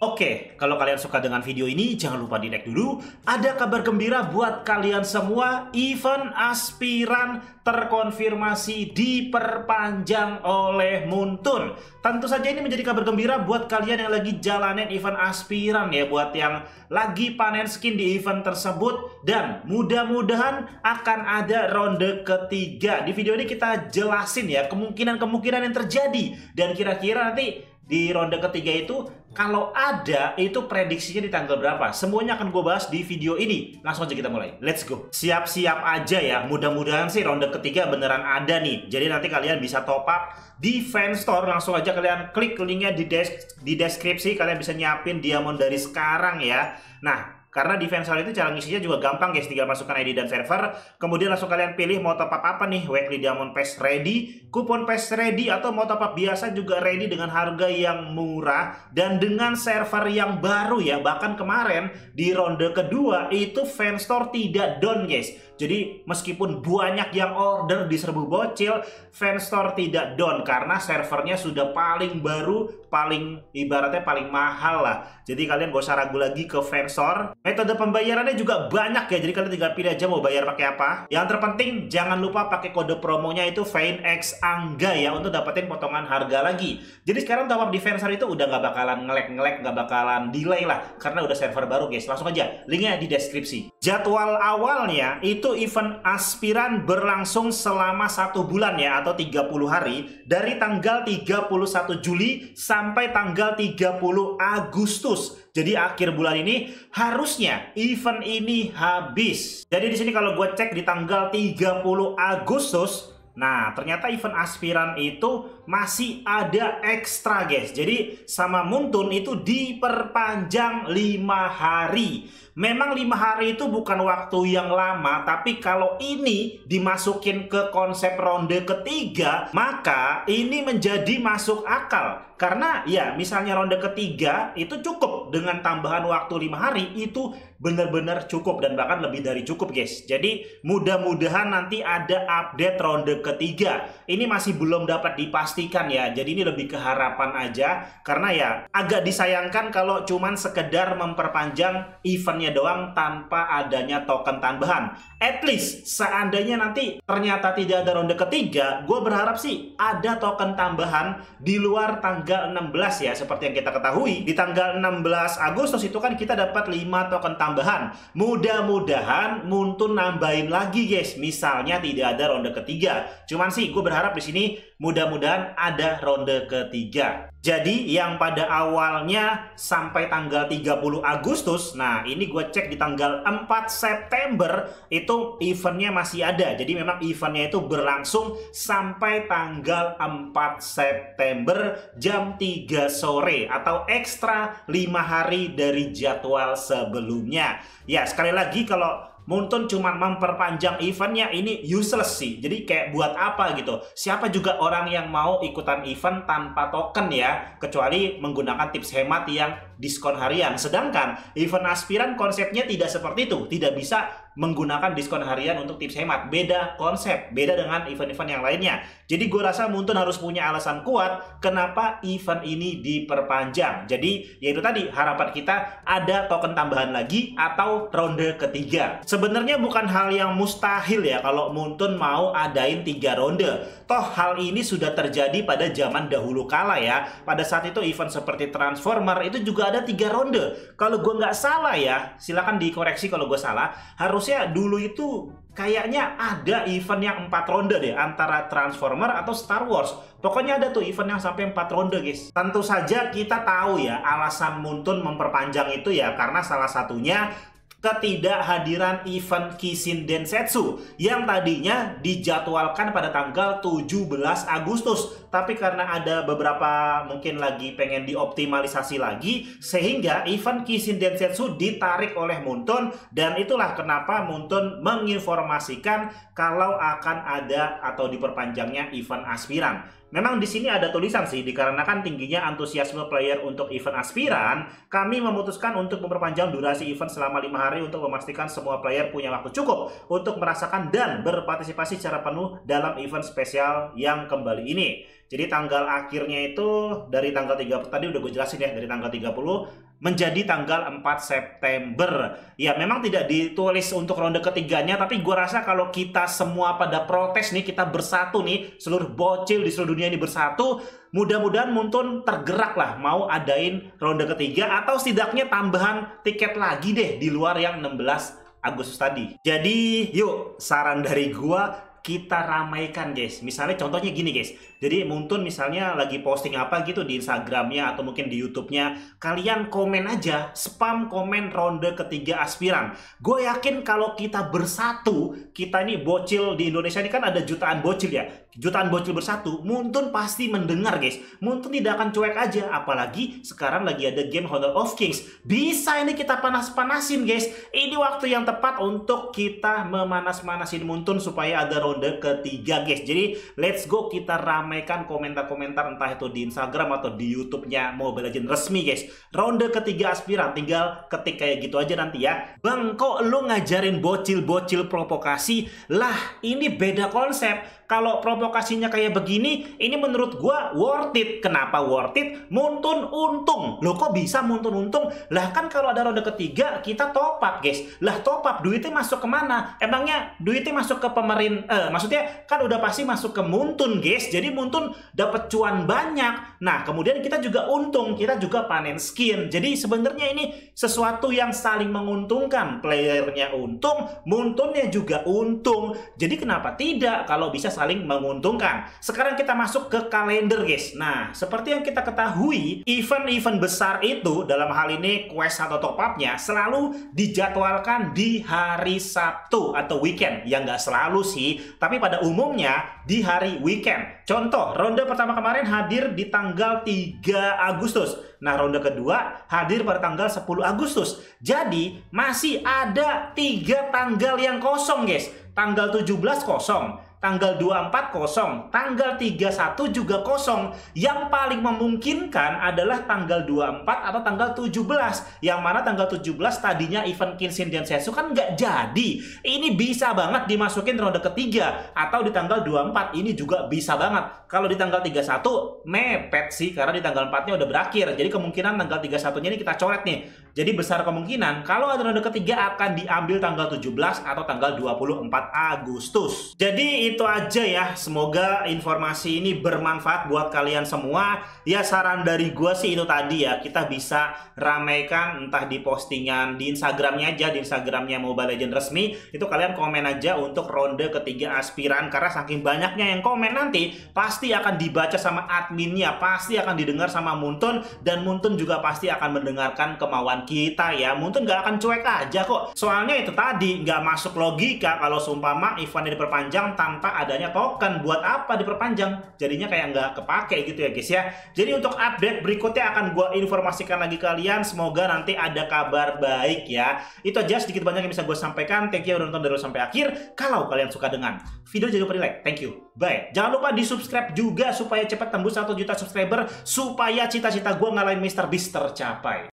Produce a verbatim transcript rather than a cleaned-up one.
Oke, kalau kalian suka dengan video ini, jangan lupa di like dulu. Ada kabar gembira buat kalian semua, event aspiran terkonfirmasi diperpanjang oleh Muntun. Tentu saja ini menjadi kabar gembira buat kalian yang lagi jalanin event aspiran ya, buat yang lagi panen skin di event tersebut. Dan mudah-mudahan akan ada ronde ketiga. Di video ini kita jelasin ya kemungkinan-kemungkinan yang terjadi. Dan kira-kira nanti di ronde ketiga itu, kalau ada, itu prediksinya di tanggal berapa? Semuanya akan gue bahas di video ini. Langsung aja kita mulai. Let's go. Siap-siap aja ya. Mudah-mudahan sih ronde ketiga beneran ada nih. Jadi nanti kalian bisa top up di Fanstore. Langsung aja kalian klik linknya di, des di deskripsi. Kalian bisa nyiapin diamond dari sekarang ya. Nah, karena di Fanstore itu cara ngisinya juga gampang guys, tinggal masukkan I D dan server, kemudian langsung kalian pilih mau top up apa nih, weekly diamond pass ready, kupon pass ready, atau mau top up biasa juga ready dengan harga yang murah dan dengan server yang baru ya. Bahkan kemarin di ronde kedua itu Fanstore tidak down guys. Jadi meskipun banyak yang order di Serbu Bocil, Fanstore tidak down karena servernya sudah paling baru, paling ibaratnya paling mahal lah. Jadi kalian gak usah ragu lagi ke Fanstore. Metode pembayarannya juga banyak ya, jadi kalian tinggal pilih aja mau bayar pakai apa. Yang terpenting jangan lupa pakai kode promonya itu VeinXAngga ya, untuk dapetin potongan harga lagi. Jadi sekarang top up di Fanstore itu udah gak bakalan ngelek-ngelek, gak bakalan delay lah, karena udah server baru guys. Langsung aja, linknya di deskripsi. Jadwal awalnya itu event aspiran berlangsung selama satu bulan ya, atau tiga puluh hari, dari tanggal tiga puluh satu Juli sampai tanggal tiga puluh Agustus. Jadi akhir bulan ini harusnya event ini habis. Jadi di sini kalau gue cek di tanggal tiga puluh Agustus, nah ternyata event aspiran itu masih ada ekstra guys. Jadi sama Muntun itu diperpanjang lima hari. Memang lima hari itu bukan waktu yang lama, tapi kalau ini dimasukin ke konsep ronde ketiga, maka ini menjadi masuk akal. Karena ya misalnya ronde ketiga itu cukup dengan tambahan waktu lima hari, itu benar-benar cukup dan bahkan lebih dari cukup guys. Jadi mudah-mudahan nanti ada update ronde ketiga. Ini masih belum dapat dipastikan ya, jadi ini lebih ke harapan aja. Karena ya agak disayangkan kalau cuman sekedar memperpanjang eventnya doang tanpa adanya token tambahan. At least seandainya nanti ternyata tidak ada ronde ketiga, gue berharap sih ada token tambahan di luar tanggal enam belas ya. Seperti yang kita ketahui, di tanggal enam belas Agustus itu kan kita dapat lima token tambahan. Mudah-mudahan Muntun nambahin lagi guys, misalnya tidak ada ronde ketiga. Cuman sih gue berharap di sini mudah-mudahan ada ronde ketiga. Jadi yang pada awalnya sampai tanggal tiga puluh Agustus, nah ini gue cek di tanggal empat September itu eventnya masih ada. Jadi memang eventnya itu berlangsung sampai tanggal empat September jam tiga sore, atau ekstra lima hari dari jadwal sebelumnya. Ya sekali lagi, kalau Muntun cuma memperpanjang eventnya ini useless sih. Jadi kayak buat apa gitu? Siapa juga orang yang mau ikutan event tanpa token ya, kecuali menggunakan tips hemat yang diskon harian. Sedangkan event aspiran konsepnya tidak seperti itu, tidak bisa menggunakan diskon harian untuk tips hemat. Beda konsep, beda dengan event-event yang lainnya. Jadi gue rasa Muntun harus punya alasan kuat kenapa event ini diperpanjang. Jadi yaitu tadi, harapan kita ada token tambahan lagi atau ronde ketiga. Sebenarnya bukan hal yang mustahil ya kalau Muntun mau adain tiga ronde. Toh hal ini sudah terjadi pada zaman dahulu kala ya. Pada saat itu event seperti Transformer itu juga ada tiga ronde. Kalau gue nggak salah ya, silakan dikoreksi kalau gue salah. Harusnya dulu itu kayaknya ada event yang empat ronde deh, antara Transformer atau Star Wars. Pokoknya ada tuh event yang sampai empat ronde guys. Tentu saja kita tahu ya alasan Muntun memperpanjang itu ya karena salah satunya ketidakhadiran event Kishin Densetsu yang tadinya dijadwalkan pada tanggal tujuh belas Agustus. Tapi karena ada beberapa mungkin lagi pengen dioptimalisasi lagi, sehingga event Kishin Densetsu ditarik oleh Muntun. Dan itulah kenapa Muntun menginformasikan kalau akan ada atau diperpanjangnya event aspiran. Memang di sini ada tulisan sih, dikarenakan tingginya antusiasme player untuk event aspiran, kami memutuskan untuk memperpanjang durasi event selama lima hari untuk memastikan semua player punya waktu cukup untuk merasakan dan berpartisipasi secara penuh dalam event spesial yang kembali ini. Jadi tanggal akhirnya itu dari tanggal tiga puluh, tadi udah gue jelasin ya, dari tanggal tiga puluh menjadi tanggal empat September. Ya memang tidak ditulis untuk ronde ketiganya, tapi gue rasa kalau kita semua pada protes nih, kita bersatu nih, seluruh bocil di seluruh dunia ini bersatu, mudah-mudahan Muntun tergerak lah mau adain ronde ketiga atau setidaknya tambahan tiket lagi deh di luar yang enam belas Agustus tadi. Jadi yuk, saran dari gua kita ramaikan guys. Misalnya contohnya gini guys. Jadi Muntun misalnya lagi posting apa gitu di Instagramnya atau mungkin di YouTube-nya, kalian komen aja, spam komen ronde ketiga aspiran. Gue yakin kalau kita bersatu, kita ini bocil di Indonesia ini kan ada jutaan bocil ya, jutaan bocil bersatu, Muntun pasti mendengar guys. Muntun tidak akan cuek aja, apalagi sekarang lagi ada game Honor of Kings. Bisa ini kita panas-panasin guys. Ini waktu yang tepat untuk kita memanas-manasin Muntun supaya ada ronde ketiga guys. Jadi let's go, kita ramaikan komentar-komentar entah itu di Instagram atau di YouTube-nya Mobile Legends resmi guys. Ronde ketiga aspiran, tinggal ketik kayak gitu aja nanti ya. Bang, kok lu ngajarin bocil-bocil provokasi? Lah, ini beda konsep. Kalau provokasinya kayak begini, ini menurut gua worth it. Kenapa worth it? Muntun untung. Loh kok bisa Muntun untung? Lah kan kalau ada ronde ketiga, kita top up guys. Lah top up duitnya masuk kemana? Emangnya duitnya masuk ke pemerintah? Eh, maksudnya kan udah pasti masuk ke Muntun guys. Jadi Muntun dapat cuan banyak. Nah kemudian kita juga untung, kita juga panen skin. Jadi sebenarnya ini sesuatu yang saling menguntungkan. Playernya untung, Muntunnya juga untung. Jadi kenapa tidak kalau bisa saling menguntungkan. Sekarang kita masuk ke kalender guys. Nah seperti yang kita ketahui, event-event besar itu dalam hal ini quest atau top up-nya selalu dijadwalkan di hari Sabtu atau weekend. Ya nggak selalu sih, tapi pada umumnya di hari weekend. Contoh, ronde pertama kemarin hadir di tanggal tiga Agustus. Nah ronde kedua hadir pada tanggal sepuluh Agustus. Jadi masih ada tiga tanggal yang kosong guys. Tanggal tujuh belas kosong, tanggal dua puluh empat kosong, tanggal tiga puluh satu juga kosong. Yang paling memungkinkan adalah tanggal dua puluh empat atau tanggal tujuh belas. Yang mana tanggal tujuh belas tadinya event Kenshin Densetsu kan nggak jadi. Ini bisa banget dimasukin ronde ketiga. Atau di tanggal dua puluh empat ini juga bisa banget. Kalau di tanggal tiga puluh satu mepet sih, karena di tanggal empat-nya udah berakhir. Jadi kemungkinan tanggal tiga puluh satunya ini kita coret nih. Jadi besar kemungkinan kalau ada ronde ketiga akan diambil tanggal tujuh belas atau tanggal dua puluh empat Agustus. Jadi itu aja ya. Semoga informasi ini bermanfaat buat kalian semua. Ya saran dari gue sih itu tadi ya. Kita bisa ramaikan entah di postingan di Instagramnya aja, di Instagramnya Mobile Legends resmi. Itu kalian komen aja untuk ronde ketiga aspiran. Karena saking banyaknya yang komen nanti pasti akan dibaca sama adminnya. Pasti akan didengar sama Muntun. Dan Muntun juga pasti akan mendengarkan kemauan kita ya. Muntun gak akan cuek aja kok. Soalnya itu tadi gak masuk logika kalau seumpama eventnya diperpanjang tanpa adanya token. Buat apa diperpanjang? Jadinya kayak nggak kepake gitu ya guys ya. Jadi untuk update berikutnya akan gue informasikan lagi kalian. Semoga nanti ada kabar baik ya. Itu aja sedikit banyak yang bisa gue sampaikan. Thank you udah nonton dari sampai akhir. Kalau kalian suka dengan video jangan lupa di like. Thank you. Bye. Jangan lupa di subscribe juga supaya cepat tembus satu juta subscriber. Supaya cita-cita gue ngalahin Mister Beast tercapai.